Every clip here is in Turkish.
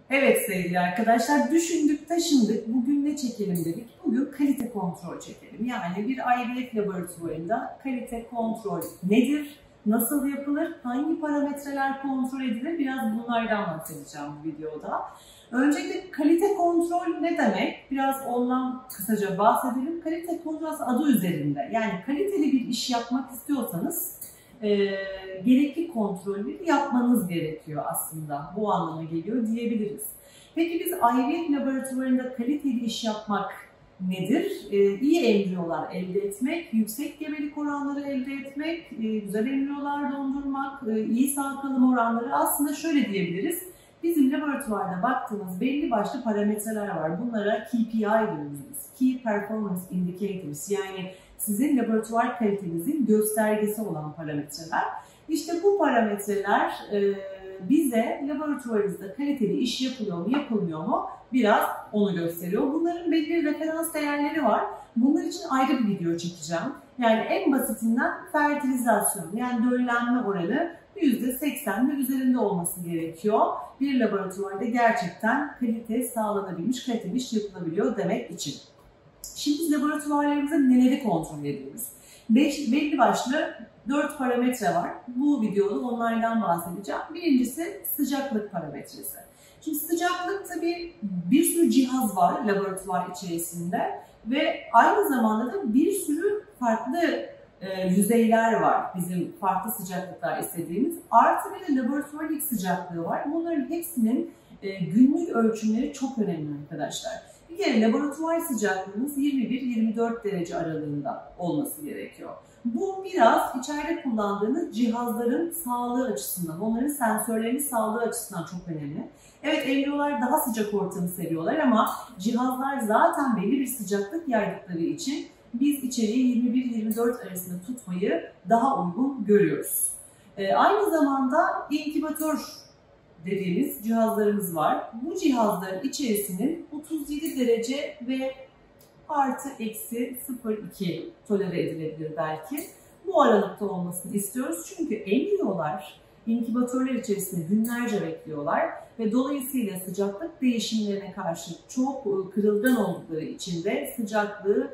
Evet sevgili arkadaşlar, düşündük taşındık, bugün ne çekelim dedik. Bugün kalite kontrol çekelim. Yani bir IVF laboratuvarında kalite kontrol nedir, nasıl yapılır, hangi parametreler kontrol edilir, biraz bunlardan bahsedeceğim bu videoda. Öncelikle kalite kontrol ne demek? Biraz ondan kısaca bahsedelim. Kalite kontrol adı üzerinde. Yani kaliteli bir iş yapmak istiyorsanız gerekli kontrolleri yapmanız gerekiyor aslında. Bu anlama geliyor diyebiliriz. Peki biz IVF laboratuvarında kaliteli iş yapmak nedir? İyi embriyolar elde etmek, yüksek gebelik oranları elde etmek, güzel embriyolar dondurmak, iyi sağ kalım oranları, aslında şöyle diyebiliriz. Bizim laboratuvarda baktığımız belli başlı parametreler var. Bunlara KPI diyoruz biz. Key Performance Indicators, yani sizin laboratuvar kalitenizin göstergesi olan parametreler. İşte bu parametreler bize laboratuvarınızda kaliteli iş yapılıyor mu, yapılmıyor mu biraz onu gösteriyor. Bunların belli referans değerleri var. Bunlar için ayrı bir video çekeceğim. Yani en basitinden fertilizasyon, yani döllenme oranı %80 ve üzerinde olması gerekiyor. Bir laboratuvarda gerçekten kalite sağlanabilmiş, kaliteli iş yapılabiliyor demek için. Şimdi laboratuvarlarımızda neleri kontrol ediyoruz? Belli başlı 4 parametre var. Bu videoda onlardan bahsedeceğim. Birincisi sıcaklık parametresi. Şimdi sıcaklık, tabii bir sürü cihaz var laboratuvar içerisinde ve aynı zamanda da bir sürü farklı yüzeyler var bizim farklı sıcaklıklar istediğimiz. Artı bir de laboratuvar iç sıcaklığı var. Bunların hepsinin günlük ölçümleri çok önemli arkadaşlar. Bir kere laboratuvar sıcaklığınız 21-24 derece aralığında olması gerekiyor. Bu biraz içeride kullandığınız cihazların sağlığı açısından, onların sensörlerinin sağlığı açısından çok önemli. Evet, embriyolar daha sıcak ortamı seviyorlar ama cihazlar zaten belli bir sıcaklık yaydıkları için biz içeriği 21-24 arasında tutmayı daha uygun görüyoruz. Aynı zamanda inkübatör dediğimiz cihazlarımız var. Bu cihazların içerisinin 37 derece ve artı eksi 0,2 tolere edilebilir belki. Bu aralıkta olmasını istiyoruz. Çünkü embriyolar inkübatörler içerisinde günlerce bekliyorlar ve dolayısıyla sıcaklık değişimlerine karşı çok kırılgan oldukları için de sıcaklığı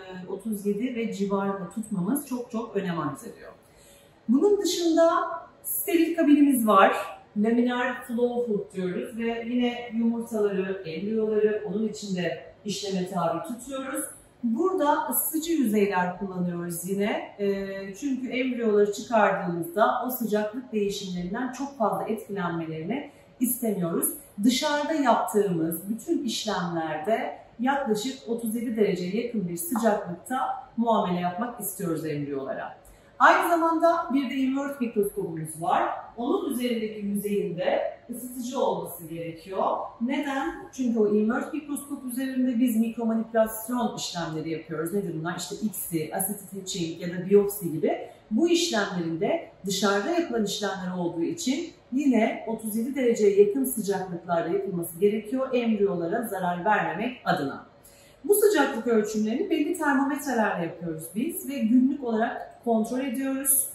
37 ve civarında tutmamız çok önem arz ediyor. Bunun dışında steril kabinimiz var. Laminar flow hood diyoruz ve yine yumurtaları, embriyoları onun içinde işleme tabi tutuyoruz. Burada ısıtıcı yüzeyler kullanıyoruz yine. Çünkü embriyoları çıkardığımızda o sıcaklık değişimlerinden çok fazla etkilenmelerini istemiyoruz. Dışarıda yaptığımız bütün işlemlerde yaklaşık 37 dereceye yakın bir sıcaklıkta muamele yapmak istiyoruz embriyolara. Aynı zamanda bir de invert mikroskopumuz var. Onun üzerindeki yüzeyinde ısıtıcı olması gerekiyor. Neden? Çünkü o invert mikroskop üzerinde biz mikromanipülasyon işlemleri yapıyoruz. Nedir bunlar? İşte ICSI, acid etching ya da biyopsi gibi. Bu işlemlerinde dışarıda yapılan işlemler olduğu için yine 37 dereceye yakın sıcaklıklarda yapılması gerekiyor embriyolara zarar vermemek adına. Bu sıcaklık ölçümlerini belli termometrelerle yapıyoruz biz ve günlük olarak kontrol ediyoruz.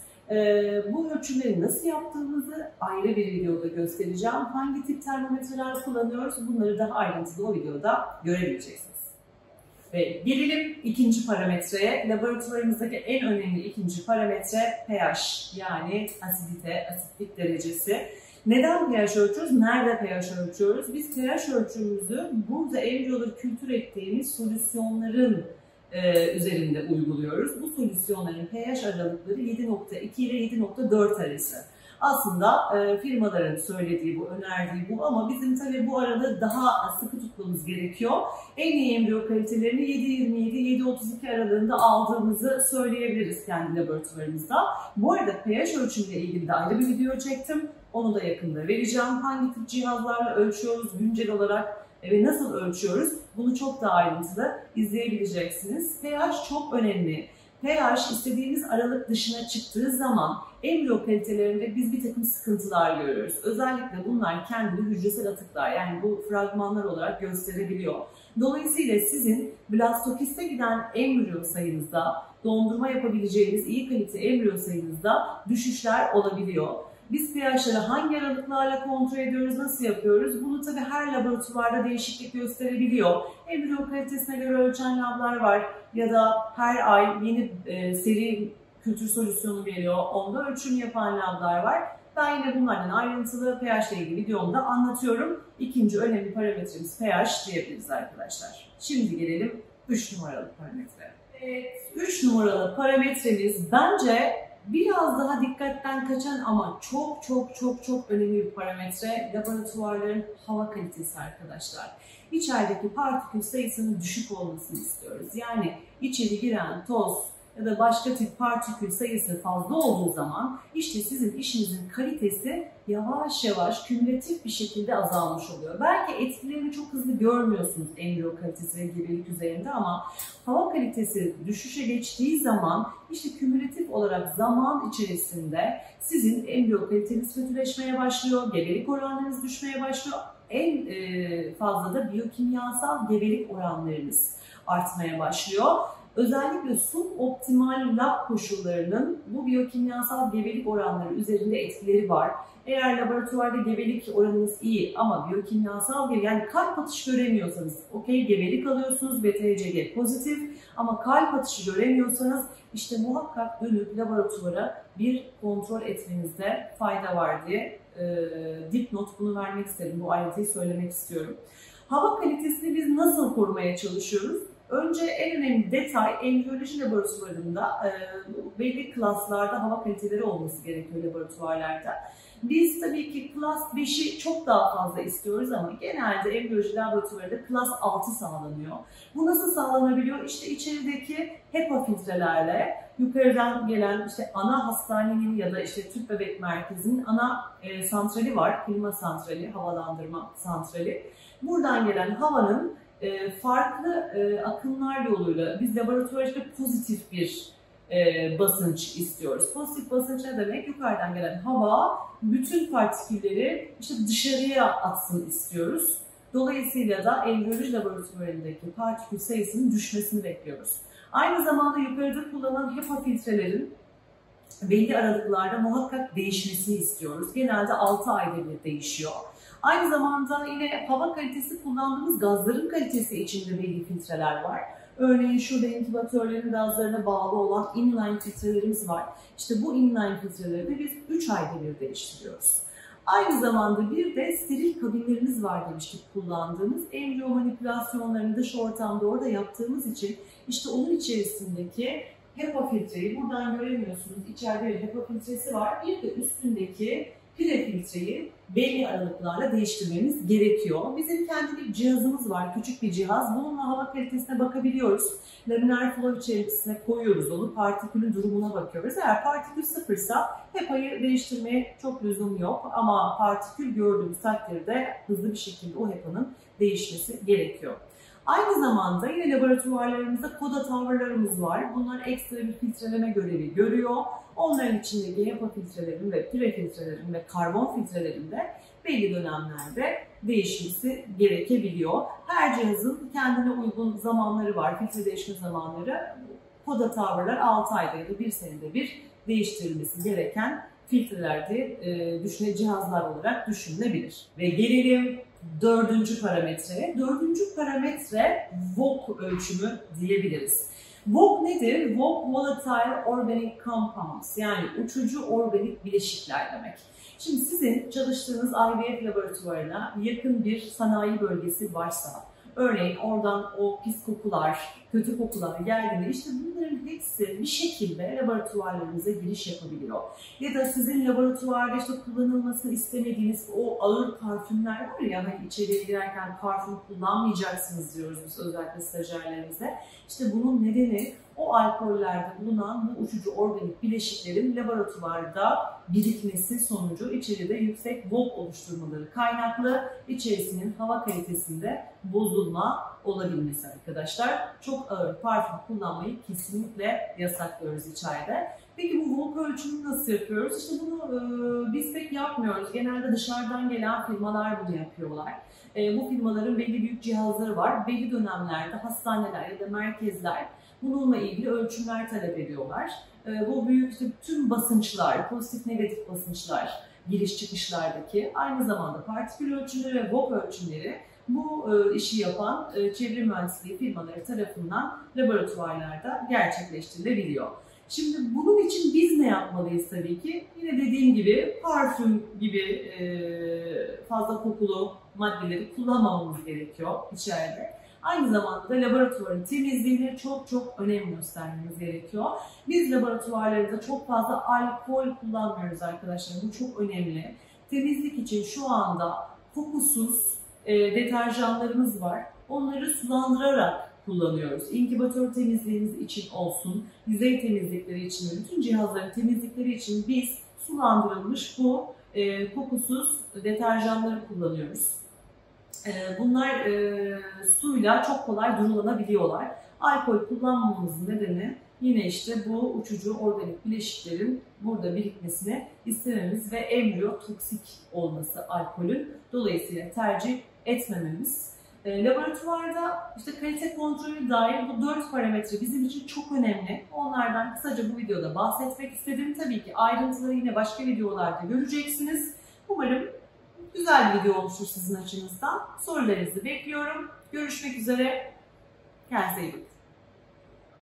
Bu ölçümleri nasıl yaptığımızı ayrı bir videoda göstereceğim. Hangi tip termometreler kullanıyoruz, bunları daha ayrıntılı o videoda görebileceksiniz. Ve gelelim ikinci parametreye. Laboratuvarımızdaki en önemli ikinci parametre pH, yani asidite, asitlik derecesi. Neden pH ölçüyoruz? Nerede pH ölçüyoruz? Biz pH ölçümümüzü burada embriyoları kültür ettiğimiz solüsyonların üzerinde uyguluyoruz. Bu solüsyonların pH aralıkları 7,2 ile 7,4 arası. Aslında firmaların söylediği bu, önerdiği bu ama bizim tabii bu aralığı daha sıkı tutmamız gerekiyor. En iyi embriyo kalitelerini 7,27-7,32 aralığında aldığımızı söyleyebiliriz kendi laboratuvarımızda. Bu arada pH ölçümüyle ilgili de ayrı bir video çektim. Onu da yakında vereceğim. Hangi tip cihazlarla ölçüyoruz güncel olarak ve nasıl ölçüyoruz? Bunu çok daha ayrıntılı izleyebileceksiniz. pH çok önemli. pH istediğimiz aralık dışına çıktığı zaman embriyo kalitelerinde biz bir takım sıkıntılar görüyoruz. Özellikle bunlar kendini hücresel atıklar, yani bu fragmanlar olarak gösterebiliyor. Dolayısıyla sizin blastokiste giden embriyo sayınızda, dondurma yapabileceğiniz iyi kalite embriyo sayınızda düşüşler olabiliyor. Biz pH'leri hangi aralıklarla kontrol ediyoruz, nasıl yapıyoruz? Bunu tabii her laboratuvarda değişiklik gösterebiliyor. Embriyo kalitesine göre ölçen lablar var ya da her ay yeni seri kültür solüsyonu geliyor, onda ölçüm yapan lablar var. Ben yine bunlardan ayrıntılı pH ile ilgili videomda anlatıyorum. İkinci önemli parametremiz pH diyebiliriz arkadaşlar. Şimdi gelelim 3 numaralı parametre. Evet, 3 numaralı parametremiz bence biraz daha dikkatten kaçan ama çok önemli bir parametre. Laboratuvarların hava kalitesi arkadaşlar. İçerideki partikül sayısının düşük olmasını istiyoruz. Yani içeri giren toz ya da başka tip partikül sayısı fazla olduğu zaman işte sizin işinizin kalitesi yavaş yavaş kümülatif bir şekilde azalmış oluyor. Belki etkilerini çok hızlı görmüyorsunuz embriyo kalitesi ve gebelik üzerinde ama hava kalitesi düşüşe geçtiği zaman işte kümülatif olarak zaman içerisinde sizin embriyo kaliteniz kötüleşmeye başlıyor, gebelik oranlarınız düşmeye başlıyor. En fazla da biyokimyasal gebelik oranlarınız artmaya başlıyor. Özellikle suboptimal lab koşullarının bu biyokimyasal gebelik oranları üzerinde etkileri var. Eğer laboratuvarda gebelik oranınız iyi ama biyokimyasal gebelik, yani kalp atışı göremiyorsanız okey gebelik alıyorsunuz, BTCG pozitif ama kalp atışı göremiyorsanız işte muhakkak dönüp laboratuvara bir kontrol etmenizde fayda var diye dipnot bunu vermek istedim. Bu ayrıntıyı söylemek istiyorum. Hava kalitesini biz nasıl korumaya çalışıyoruz? Önce en önemli detay embriyoloji laboratuvarında belli klaslarda hava kaliteleri olması gerekiyor laboratuvarlarda. Biz tabii ki klas 5'i çok daha fazla istiyoruz ama genelde embriyoloji laboratuvarında klas 6 sağlanıyor. Bu nasıl sağlanabiliyor? İşte içerideki HEPA filtrelerle yukarıdan gelen işte ana hastanenin ya da işte tüp bebek merkezinin ana santrali var. Klima santrali, havalandırma santrali. Buradan gelen havanın farklı akımlar yoluyla biz laboratuvarda pozitif bir basınç istiyoruz. Pozitif basınç ne demek? Yukarıdan gelen hava bütün partikülleri işte dışarıya atsın istiyoruz. Dolayısıyla da embriyoloji laboratuvarındaki partikül sayısının düşmesini bekliyoruz. Aynı zamanda yukarıda kullanılan HEPA filtrelerin belli aralıklarda muhakkak değişmesini istiyoruz. Genelde 6 ayda bir değişiyor. Aynı zamanda yine hava kalitesi kullandığımız gazların kalitesi içinde belli filtreler var. Örneğin şurada inkubatörlerin gazlarına bağlı olan inline filtrelerimiz var. İşte bu inline filtreleri de biz 3 ayda bir değiştiriyoruz. Aynı zamanda bir de steril kabinlerimiz var demiştik kullandığımız. Embriyo manipülasyonlarını dış ortamda orada yaptığımız için işte onun içerisindeki HEPA filtreyi buradan göremiyorsunuz. İçeride bir HEPA filtresi var. Bir de üstündeki pire filtreyi belli aralıklarla değiştirmemiz gerekiyor. Bizim kendi bir cihazımız var, küçük bir cihaz. Bununla hava kalitesine bakabiliyoruz. Laminar flow içerisine koyuyoruz onu, partikülün durumuna bakıyoruz. Eğer partikül sıfırsa HEPA'yı değiştirmeye çok lüzum yok. Ama partikül gördüğümüz takdirde hızlı bir şekilde o HEPA'nın değişmesi gerekiyor. Aynı zamanda yine laboratuvarlarımızda koda tower'larımız var. Bunlar ekstra bir filtreleme görevi görüyor. Onların içindeki HEPA filtrelerin ve pire filtrelerin ve karbon filtrelerin de belli dönemlerde değişmesi gerekebiliyor. Her cihazın kendine uygun zamanları var, filtre değişme zamanları. Koda tower'lar 6 ayda ya da 1 senede bir değiştirilmesi gereken filtrelerde cihazlar olarak düşünülebilir. Ve gelelim 4. parametreye. 4. parametre VOC ölçümü diyebiliriz. VOC nedir? VOC Volatile Organic Compounds, yani uçucu organik bileşikler demek. Şimdi sizin çalıştığınız IVF laboratuvarına yakın bir sanayi bölgesi varsa, örneğin oradan o pis kokular, kötü kokular geldiğinde işte bunların hepsi bir şekilde laboratuvarlarınıza giriş yapabiliyor. Ya da sizin laboratuvarda işte kullanılmasını istemediğiniz o ağır parfümler var ya, hani içeriye girerken parfüm kullanmayacaksınız diyoruz biz özellikle stajyerlerimize. İşte bunun nedeni o alkollerde bulunan bu uçucu organik bileşiklerin laboratuvarda birikmesi sonucu içeride yüksek VOC oluşturmaları kaynaklı içerisinin hava kalitesinde bozulma olabilmesi arkadaşlar. Çok ağır parfüm kullanmayı kesinlikle yasaklıyoruz içeride. Peki bu VOC ölçümünü nasıl yapıyoruz? İşte bunu biz pek yapmıyoruz. Genelde dışarıdan gelen firmalar bunu yapıyorlar. Bu firmaların belli büyük cihazları var. Belli dönemlerde hastaneler ya da merkezler bununla ilgili ölçümler talep ediyorlar. Bu büyük işte tüm basınçlar, pozitif negatif basınçlar giriş çıkışlardaki, aynı zamanda partikül ölçümleri ve VOC ölçümleri bu işi yapan çevre mühendisliği firmaları tarafından laboratuvarlarda gerçekleştirilebiliyor. Şimdi bunun için biz ne yapmalıyız tabii ki? Yine dediğim gibi parfüm gibi fazla kokulu maddeleri kullanmamamız gerekiyor içeride. Aynı zamanda da laboratuvarın temizliğine çok önem göstermemiz gerekiyor. Biz laboratuvarlarımızda çok fazla alkol kullanmıyoruz arkadaşlar. Bu çok önemli. Temizlik için şu anda kokusuz deterjanlarımız var. Onları sulandırarak kullanıyoruz. İnkübatör temizliğimiz için olsun, yüzey temizlikleri için ve bütün cihazların temizlikleri için biz sulandırılmış bu kokusuz deterjanları kullanıyoruz. Bunlar suyla çok kolay durulanabiliyorlar. Alkol kullanmamamızın nedeni yine işte bu uçucu organik bileşiklerin burada birikmesini istememiz ve embriyotoksik olması alkolün. Dolayısıyla tercih etmememiz. Laboratuvarda işte kalite kontrolü dair bu 4 parametre bizim için çok önemli. Onlardan kısaca bu videoda bahsetmek istedim. Tabii ki ayrıntıları yine başka videolarda göreceksiniz. Umarım güzel bir video olmuştur sizin açınızdan. Sorularınızı bekliyorum. Görüşmek üzere. Kendinize iyi bakın.